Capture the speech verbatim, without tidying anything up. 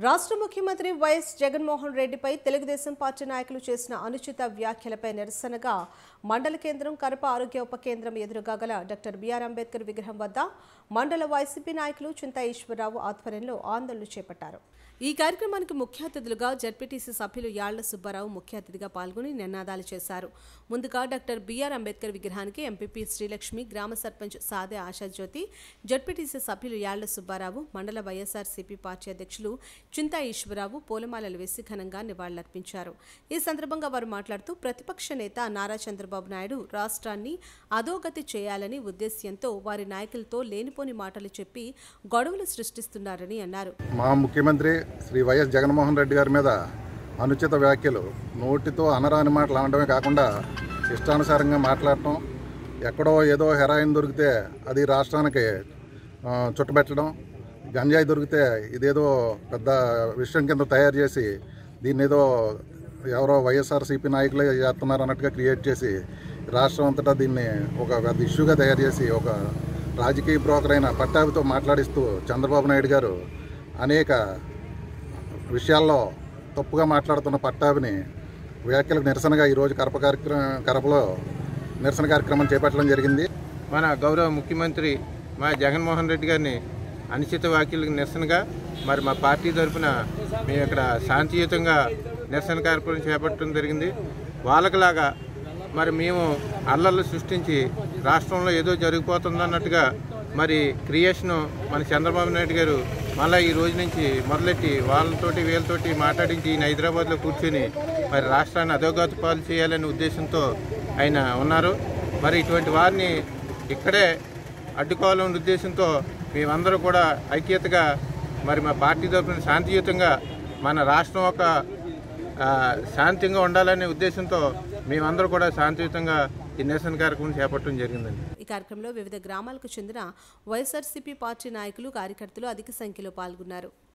రాష్ట్ర ముఖ్యమంత్రి వైఎస్ జగన్మోహన్ రెడ్డిపై తెలుగుదేశం పార్టీ నాయకులు చేసిన అనుచిత వ్యాఖ్యలపై నిరసనగా మండల కేంద్రం కరప ఆరోగ్య ఉప కేంద్రం ఎదురుగా గల డాక్టర్ బిఆర్ అంబేద్కర్ విగ్రహం వద్ద మండల వైసీపీ నాయకులు చింతా ఈశ్వరరావు ఆధ్వర్యంలో ఆందోళన చేపట్టారు. ఈ కార్యక్రమానికి ముఖ్య అతిథులుగా జడ్పీటీసీ సభ్యులు యాళ్ల సుబ్బారావు ముఖ్య అతిథిగా పాల్గొని నినాదాలు చేశారు. ముందుగా డాక్టర్ బిఆర్ అంబేద్కర్ విగ్రహానికి ఎంపీపీ శ్రీలక్ష్మి, గ్రామ సర్పంచ్ సాదే ఆశాజ్యోతి, జడ్పీటీసీ సభ్యులు యాళ్ల సుబ్బారావు, మండల వైఎస్ఆర్సీపీ పార్టీ అధ్యక్షులు చింతా ఈశ్వరరావు పూలమాలలు వేసి ఘనంగా నివాళులర్పించారు. ఈ సందర్భంగా వారు మాట్లాడుతూ ప్రతిపక్ష నేత నారా చంద్రబాబు నాయుడు రాష్ట్రాన్ని అధోగతి చేయాలని ఉద్దేశ్యంతో వారి నాయకులతో లేనిపోని మాటలు చెప్పి గొడవలు సృష్టిస్తున్నారని అన్నారు. మా ముఖ్యమంత్రి శ్రీ వైఎస్ జగన్మోహన్ రెడ్డి గారి మీద అనుచిత వ్యాఖ్యలు, నోటితో అనరాని మాటలు అనడమే కాకుండా ఇష్టానుసారంగా మాట్లాడటం, ఎక్కడో ఏదో హెరాయిన్ దొరికితే అది రాష్ట్రానికి చుట్టబెట్టడం, గంజాయి దొరికితే ఇదేదో పెద్ద విషయం కింద తయారు చేసి దీన్ని ఏదో ఎవరో వైఎస్ఆర్సీపీ నాయకులే చేస్తున్నారు అన్నట్టుగా క్రియేట్ చేసి రాష్ట్రం అంతటా దీన్ని ఒక పెద్ద ఇష్యూగా తయారు చేసి ఒక రాజకీయ బ్రోకర్ అయిన పట్టాభితో మాట్లాడిస్తూ చంద్రబాబు నాయుడు గారు అనేక విషయాల్లో తప్పుగా మాట్లాడుతున్న పట్టాభిని వ్యాఖ్యలకు నిరసనగా ఈరోజు కరప కార్యక్రమం కరపలో నిరసన కార్యక్రమం చేపట్టడం జరిగింది. మన గౌరవ ముఖ్యమంత్రి మా జగన్మోహన్ రెడ్డి గారిని అనుచిత వ్యాఖ్యలకు నిరసనగా మరి మా పార్టీ తరఫున మేము ఇక్కడ శాంతియుతంగా నిరసన కార్యక్రమం చేపట్టడం జరిగింది. వాళ్ళకిలాగా మరి మేము అల్లర్లు సృష్టించి రాష్ట్రంలో ఏదో జరిగిపోతుందన్నట్టుగా మరి క్రియేషను మన చంద్రబాబు నాయుడు గారు మళ్ళీ ఈ రోజు నుంచి మొదలెట్టి వాళ్ళతోటి వీళ్ళతోటి మాట్లాడించి ఈయన హైదరాబాద్లో కూర్చొని మరి రాష్ట్రాన్ని అధోగతి పాలు చేయాలనే ఉద్దేశంతో ఆయన ఉన్నారు. మరి ఇటువంటి వారిని ఇక్కడే అడ్డుకోవాలనే ఉద్దేశంతో మేమందరూ కూడా ఐక్యతగా మరి మా పార్టీ తరఫున శాంతియుతంగా మన రాష్ట్రం ఒక శాంతిగా ఉండాలనే ఉద్దేశంతో మేమందరూ కూడా శాంతియుతంగా ఈ నిరసన కార్యక్రమం చేపట్టడం జరిగిందండి. ఈ కార్యక్రమంలో వివిధ గ్రామాలకు చెందిన వైఎస్ఆర్సీపీ పార్టీ నాయకులు, కార్యకర్తలు అధిక సంఖ్యలో పాల్గొన్నారు.